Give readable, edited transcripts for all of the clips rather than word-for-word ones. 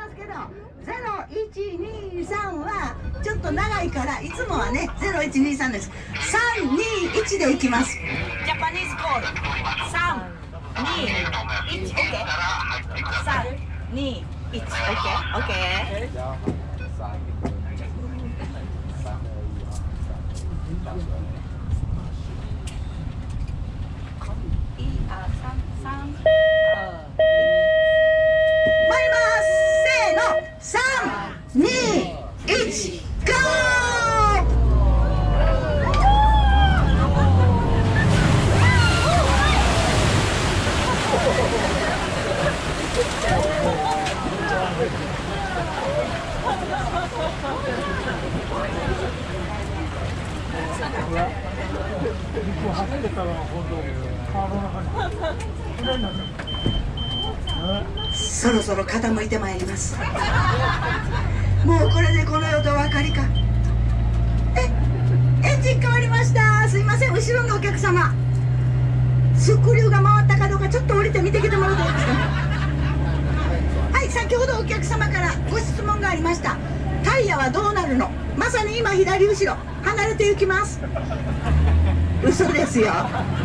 ますけど、0123はちょっと長いから、いつもはね0123です。321でいきます。ジャパニーズコール321 OK。321 OK OK。参ります。せーの、3、2、1、ゴー。そろそろ傾いてまいります。もうこれでこの世とお分かりか。エンジン変わりました。すいません、後ろのお客様、スクリューが回ったかどうかちょっと降りて見てきてもらっていいですか。はい、先ほどお客様からご質問がありました。タイヤはどうなるの。まさに今左後ろ離れていきます。嘘ですよ。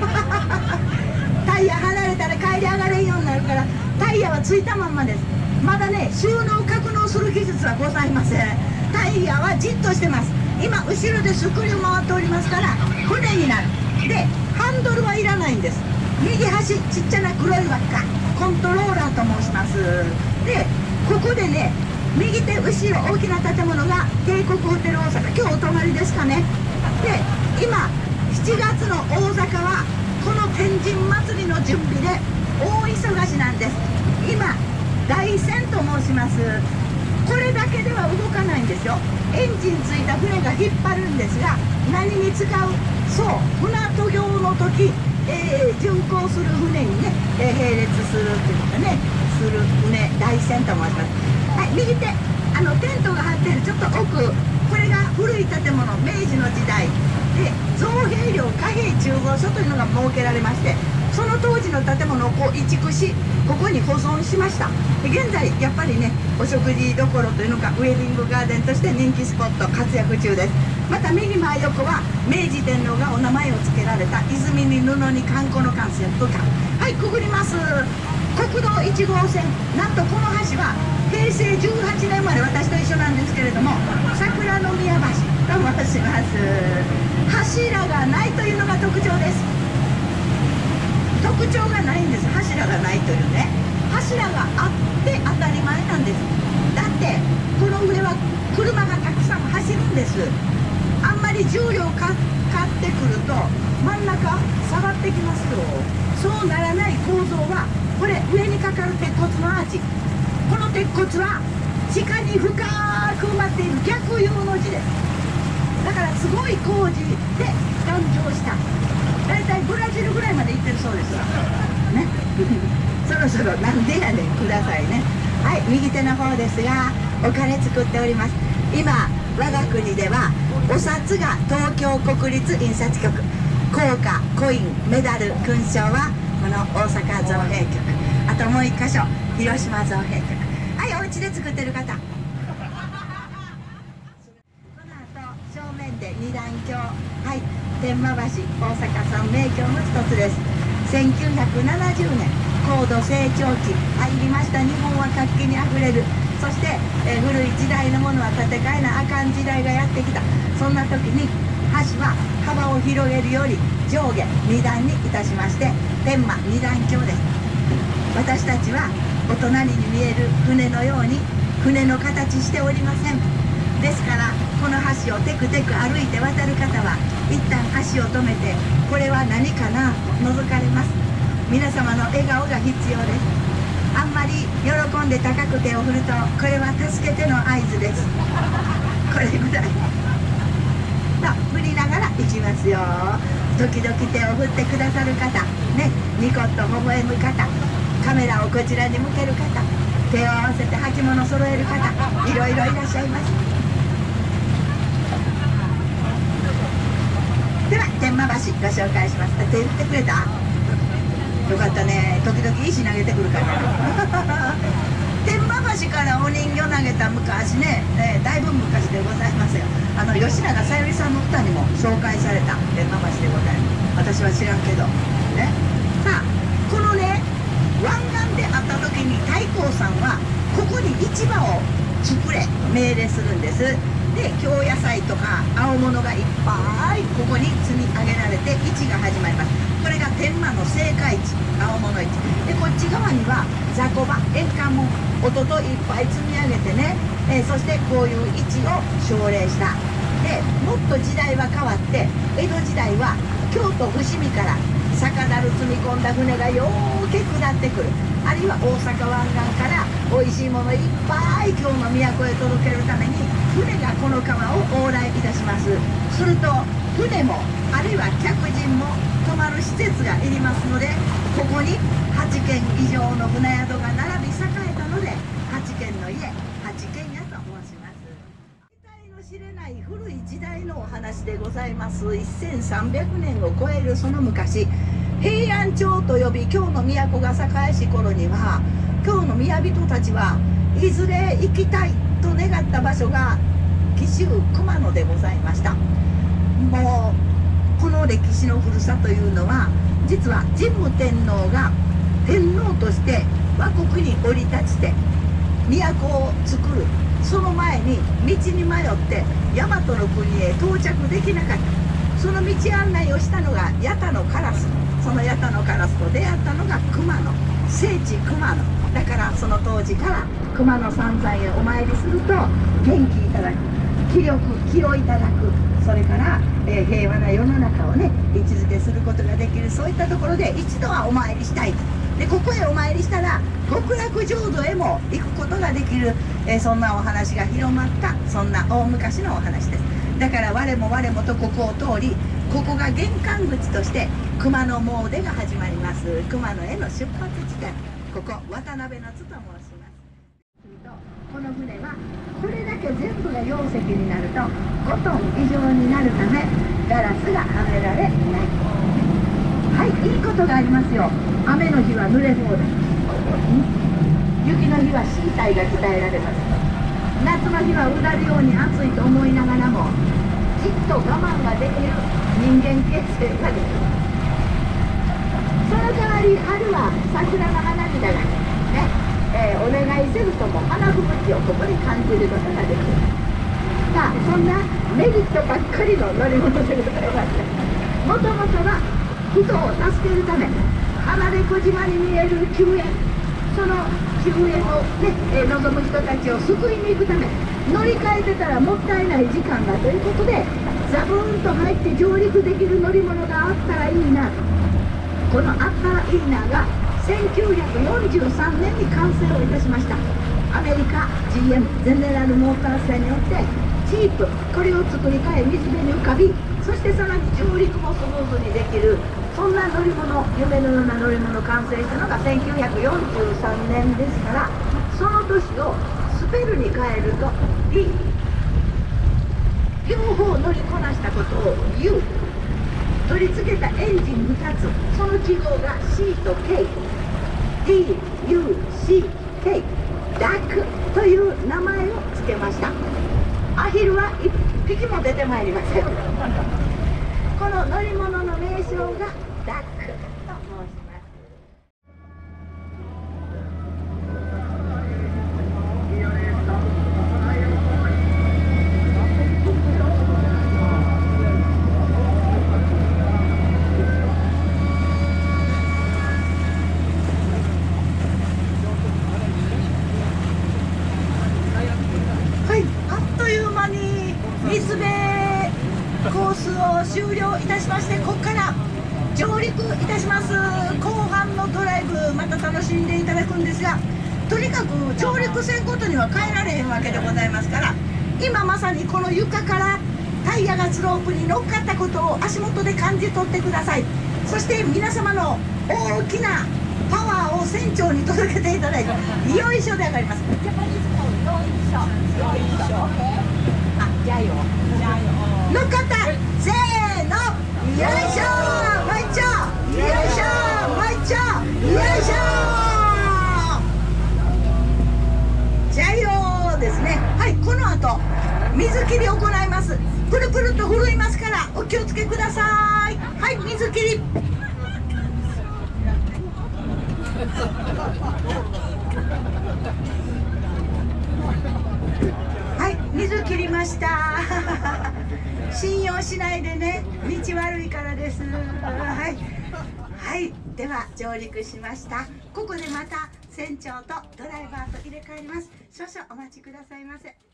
タイヤ離れたら帰り上がれんようになるから、タイヤはついたまんまです。まだね、収納格納する技術はございません。タイヤはじっとしてます。今後ろでスクリュー回っておりますから船になる。で、ハンドルはいらないんです。右端ちっちゃな黒い輪っか、コントローラーと申します。で、ここでね、右手後ろ大きな建物が帝国ホテル大阪。今日お泊まりですかね。で、今7月の大阪はこの天神祭りの準備で大忙しなんです。今台船と申します。これだけでは動かないんですよ。エンジンついた船が引っ張るんですが、何に使う。そう、船渡業の時、巡航する船にね、並列するっていうかね、する船、台船と申します。はい、右手、テントが張ってるちょっと奥、これが古い建物、明治の時代で造幣寮貨幣中央所というのが設けられまして、その当時の建物をこう移築し、ここに保存しました。で、現在やっぱりね、お食事どころというのか、ウェディングガーデンとして人気スポット活躍中です。また右真横は明治天皇がお名前を付けられた泉に布に観光の観戦部下。はい、くぐります。国道1号線、なんとこの橋は平成18年まで私と一緒なんですけれども、桜の宮橋と申します。柱がないというのが特徴です。特徴がないんです。柱がないというね。柱があって当たり前なんです。だってこの上は車がたくさん走るんです。あんまり重量かかってくると真ん中下がってきますよ。そうならない構造は、これ上にかかる鉄骨のアーチ、この鉄骨は地下に深く埋まっている逆 U の字です。だからすごい工事で誕生した。だいたいブラジルぐらいまで行ってるそうですわね。そろそろなんでやねんくださいね。はい、右手の方ですが、お金作っております。今我が国ではお札が東京国立印刷局、硬貨、コイン、メダル、勲章はこの大阪造幣局、あともう1箇所広島造幣局。はい、お家で作ってる方、この後正面で二段橋、はい、天満橋、大阪三名橋の一つです。1970年高度成長期入りました。日本は活気にあふれる。そして、古い時代のものは建て替えなあかん時代がやってきた。そんな時に橋は幅を広げるより上下2段にいたしまして、天満二段橋です。私たちはお隣に見える船のように船の形しておりません。ですからこの橋をテクテク歩いて渡る方は一旦足を止めて、これは何かなと覗かれます。皆様の笑顔が必要です。あんまり喜んで高く手を振ると、これは助けての合図です。これぐらい振りながら行きますよ。時々手を振ってくださる方ね、ニコッと微笑む方、カメラをこちらに向ける方、手を合わせて履物揃える方、いろいろいらっしゃいます。では天満橋ご紹介します。手振ってくれた？よかったね。時々石投げてくるから天満橋からお人形投げた昔ね、だいぶ昔でございますよ。吉永小百合さんの歌にも紹介された天満橋でございます。私は知らんけどね。さあこのね湾岸であった時に太閤さんはここに市場を作れ命令するんです。で京野菜とか青物がいっぱいここに積み上げられて市が始まります。これが天満の青果市、青物市で、こっち側には雑魚場、円環もおとといっぱい積み上げてね、そしてこういう市を奨励した。でもっと時代は変わって江戸時代は京都伏見から酒樽積み込んだ船がようけ下ってくる、あるいは大阪湾岸からおいしいものいっぱい京の都へ届けるために船がこの川を往来いたします。すると船もあるいは客人も泊まる施設がいりますので、ここに8軒以上の船宿が並び栄えたので8軒の家、八軒家と申します。得体の知れない古い時代のお話でございます。1300年を超えるその昔、平安朝と呼び京の都が栄えし頃には、京の宮人たちはいずれ行きたいと願った場所が紀州熊野でございました。もうこの歴史の古さというのは、実は神武天皇が天皇として倭国に降り立ちて都を作る、その前に道に迷って大和の国へ到着できなかった。その道案内をしたのが八田のカラス。その八田のカラスと出会ったのが熊野、聖地熊野だから、その当時から熊野三山へお参りすると元気いただく、気力気をいただく、それから、平和な世の中をね位置づけすることができる、そういったところで一度はお参りしたい。でここへお参りしたら極楽浄土へも行くことができる、そんなお話が広まった、そんな大昔のお話です。だから我もとここを通り、ここが玄関口として熊野詣が始まります。熊野への出発地点、ここ渡辺の津と申します。この船はこれだけ全部が溶石になると5トン以上になるためガラスがはめられない。はい、いいことがありますよ。雨の日は濡れ放題、雪の日は身体が鍛えられます。夏の日はうだるように暑いと思いながらもきっと我慢ができる人間形成ができる。その代わり春は桜の花びらがね、お願いせずとも花吹雪をここに感じることができる。さあそんなメリットばっかりの乗り物でございます。もともとは人を助けるため、離れ小島に見える救援、その救援をね、望む人たちを救いに行くため、乗り換えてたらもったいない時間がということで、ザブーンと入って上陸できる乗り物があったらいいなと。このあったらいいなが1943年に完成をいたしました。アメリカ GM ゼネラルモーター製によってチープ、これを作り変え水辺に浮かび、そしてさらに上陸もスムーズにできる、そんな乗り物、夢のような乗り物完成したのが1943年ですから、その年をスペルに変えると D、 両方乗りこなしたことを U、 取り付けたエンジン2つ、その記号が C と K、 DUCK、 ダックという名前を付けました。アヒルは1匹も出てまいりません。この乗り物の名称がダックと申します。コースを終了いたしまして、ここから上陸いたします。後半のドライブまた楽しんでいただくんですが、とにかく上陸せんことには帰られへんわけでございますから、今まさにこの床からタイヤがスロープに乗っかったことを足元で感じ取ってください。そして皆様の大きなパワーを船長に届けていただいて、よいしょで上がります。ジャパニーズコール、よいしょ、よいしょ。あ、じゃあよ。乗っかった、せーの、よいしょ、もう一丁、よいしょ、もう一丁、よいしょ。 水切り行います。くるくると振るいますからお気をつけください。はい、水切り。はい、水切りました。信用しないでね、道悪いからです。はい、はい、では上陸しました。ここでまた船長とドライバーと入れ替わります。少々お待ちくださいませ。